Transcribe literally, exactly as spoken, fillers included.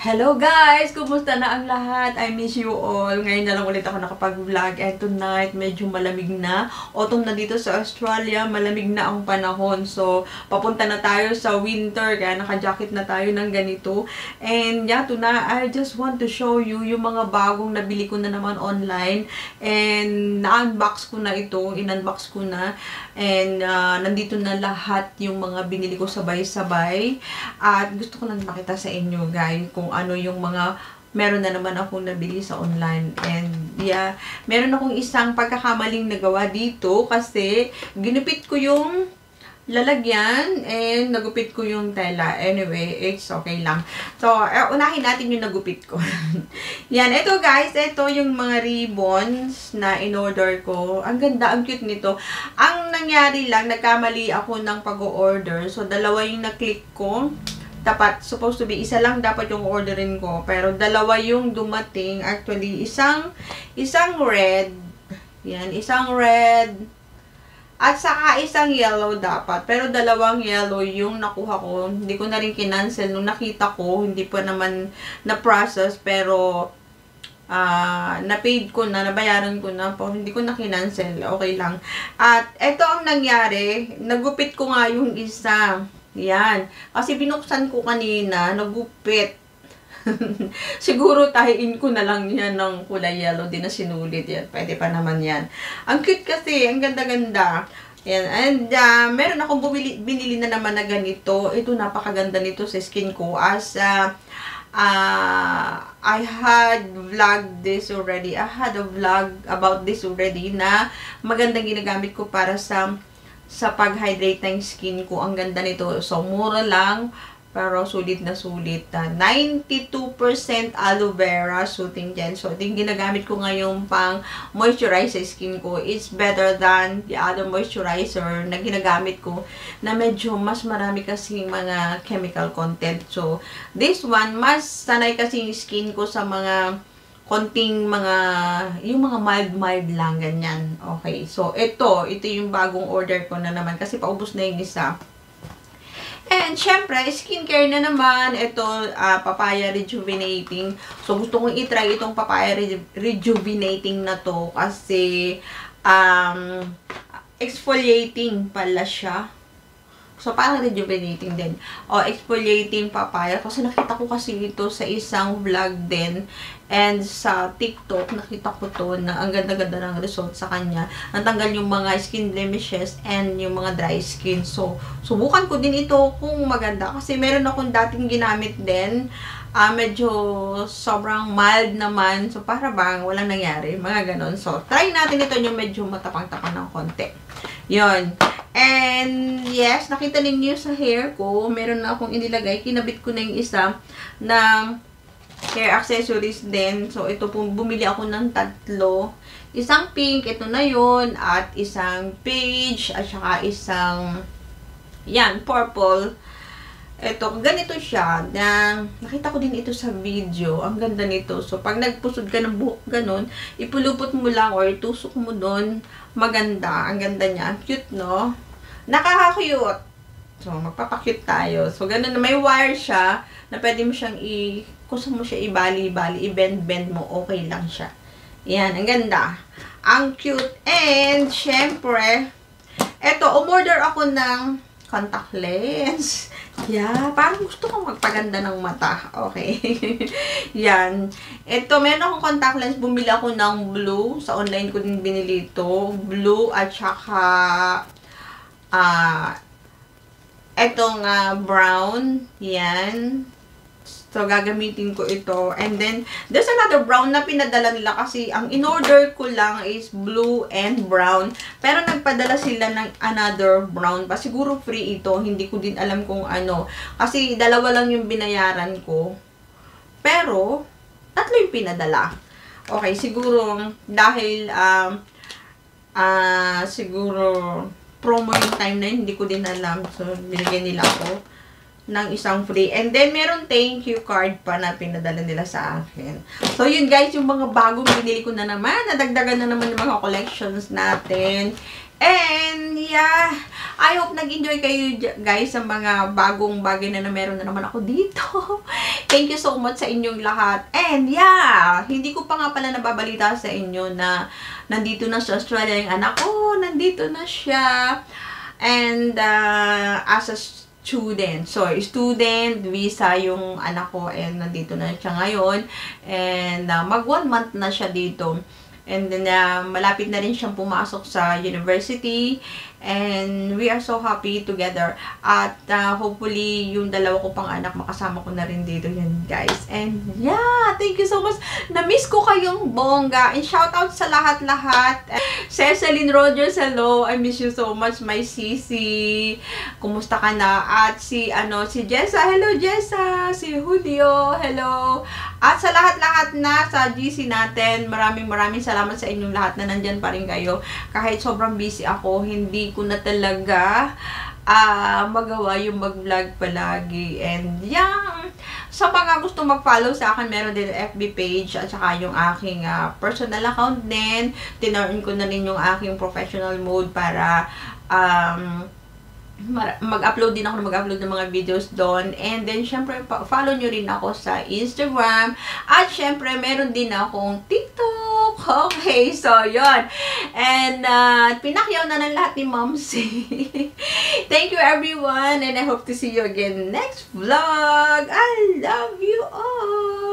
Hello guys! Kumusta na ang lahat? I miss you all. Ngayon na lang ulit ako nakapag-vlog. And tonight, medyo malamig na. Autumn na dito sa Australia. Malamig na ang panahon. So, papunta na tayo sa winter. Kaya naka-jacket na tayo ng ganito. And yeah, tonight, I just want to show you yung mga bagong nabili ko na naman online. And na-unbox ko na ito. In-unbox ko na. And uh, nandito na lahat yung mga binili ko sabay-sabay. At gusto ko lang makita sa inyo guys kung ano yung mga meron na naman akong nabili sa online. And yeah, meron akong isang pagkakamaling nagawa dito kasi ginupit ko yung lalagyan and nagupit ko yung tela. Anyway, it's okay lang. So, uh, unahin natin yung nagupit ko. Yan, ito guys, ito yung mga ribbons na in-order ko. Ang ganda, ang cute nito. Ang nangyari lang, nagkamali ako ng pag-order. So, dalawa yung na-click ko. Dapat, supposed to be, isa lang dapat yung orderin ko. Pero, dalawa yung dumating. Actually, isang, isang red. Yan, isang red. At saka, isang yellow dapat. Pero, dalawang yellow yung nakuha ko. Hindi ko na rin kinancel. Nung nakita ko, hindi pa naman na-process. Pero, uh, na-paid ko na, nabayaran ko na. Po, hindi ko na kinancel. Okay lang. At, eto ang nangyari. Nagupit ko nga yung isa. Yan. Kasi binuksan ko kanina, nagupit. Siguro tahiin ko na lang yan ng kulay yellow din na sinulit yan. Pwede pa naman yan. Ang cute kasi, ang ganda-ganda. Yan. And uh, meron akong bumili, binili na naman na ganito. Ito, napakaganda nito sa skin ko. As uh, uh, I had vlogged this already. I had a vlog about this already na magandang ginagamit ko para sa sa pag-hydrate ng skin ko. Ang ganda nito. So, mura lang. Pero, sulit na sulit. Uh, ninety-two percent aloe vera soothing gel. So, ito yung ginagamit ko ngayon pang moisturize sa skin ko. It's better than the other moisturizer na ginagamit ko na medyo mas marami kasing mga chemical content. So, this one, mas sanay kasi yung skin ko sa mga konting mga, yung mga mild-mild lang, ganyan. Okay. So, ito, ito yung bagong order ko na naman kasi paubos na yung isa. And, syempre, skincare na naman. Ito, uh, papaya rejuvenating. So, gusto kong itry itong papaya re rejuvenating na to kasi um, exfoliating pala siya. So, parang rejuvenating din. O, exfoliating papaya. Kasi nakita ko kasi ito sa isang vlog din. And sa TikTok, nakita ko to na ang ganda-ganda ng result sa kanya. Natanggal yung mga skin blemishes and yung mga dry skin. So, subukan ko din ito kung maganda. Kasi meron akong dating ginamit din. Uh, medyo sobrang mild naman. So, para bang walang nangyari. Mga ganon. So, try natin ito yung medyo matapang-tapang ng konti. Yun. And, yes, nakita ninyo sa hair ko, meron na akong inilagay. Kinabit ko na yung isa na hair accessories din. So, ito po, bumili ako ng tatlo. Isang pink, ito na yun. At isang beige, at saka isang, yan, purple. Ito, ganito siya. Na, nakita ko din ito sa video. Ang ganda nito. So, pag nagpusod ka ng buhok ganun, ipulupot mo lang or tusok mo doon. Maganda. Ang ganda niya. Ang cute, no? Nakaka-cute. So, magpapakute tayo. So, ganun na. May wire siya na pwede mo siyang i- kung mo siya ibali-bali, i-bend-bend mo. Okay lang siya. Yan. Ang ganda. Ang cute. And, syempre, eto, umorder ako ng contact lens. Yeah, parang gusto kong magpaganda ng mata. Okay. Yan. Ito, meron akong contact lens. Bumili ako ng blue. Sa online ko din binili ito. Blue at saka ah uh, etong uh, brown. Yan. So, gagamitin ko ito. And then, there's another brown na pinadala nila kasi ang in-order ko lang is blue and brown. Pero nagpadala sila ng another brown pa. Siguro free ito. Hindi ko din alam kung ano. Kasi dalawa lang yung binayaran ko. Pero, tatlo yung pinadala. Okay, siguro dahil um, uh, siguro promo yung time na yun, hindi ko din alam. So, binigyan nila ako ng isang free. And then, meron thank you card pa na pinadala nila sa akin. So, yun guys, yung mga bagong binili ko na naman. Nadagdagan na naman yung mga collections natin. And yeah, I hope nag-enjoy kayo guys sa mga bagong bagay na, na meron na naman ako dito. Thank you so much sa inyong lahat. And yeah, hindi ko pa nga pala nababalita sa inyo na nandito na sa Australia yung anak ko. Nandito na siya. And uh, as a student. So, student visa yung anak ko and nandito na siya ngayon. And uh, mag one month na siya dito. And then, uh, malapit na rin siyang pumasok sa university. And we are so happy together. At uh, hopefully, yung dalawa ko pang anak, makasama ko na rin dito yan, guys. And yeah, thank you so much. Na-miss ko kayong bongga. And shout out sa lahat-lahat. Cecilyn Rogers, hello. I miss you so much, my sisi. Kumusta ka na? At si, ano, si Jessa. Hello, Jessa. Si Julio. Hello. At sa lahat-lahat na sa G C natin, maraming maraming salamat sa inyong lahat na nandyan pa rin kayo. Kahit sobrang busy ako, hindi ko na talaga uh, magawa yung mag-vlog palagi. And yeah, sa mga gusto mag-follow sa akin, meron din F B page at saka yung aking uh, personal account din. Tinurn ko na rin yung aking professional mode para um, mag-upload din ako, mag-upload ng mga videos doon. And then, syempre, follow nyo rin ako sa Instagram. At syempre, meron din akong TikTok. Okay, so, yon. And, uh, pinakyaw na ng lahat ni Momsy. Thank you, everyone. And I hope to see you again next vlog. I love you all.